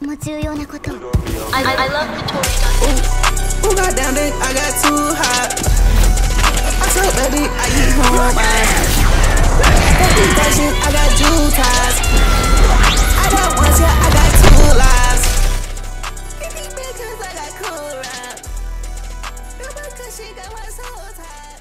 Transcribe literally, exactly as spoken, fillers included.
I, I love the 𝔬𝕝𝕚. Ooh, goddamn it, I got too hot. I told baby I eat home Fuck this that shit, I got jewel ties. I got one shit, I got two lives. Give me bitches, I got cool rap. Your bitch, cause she got my soul tied.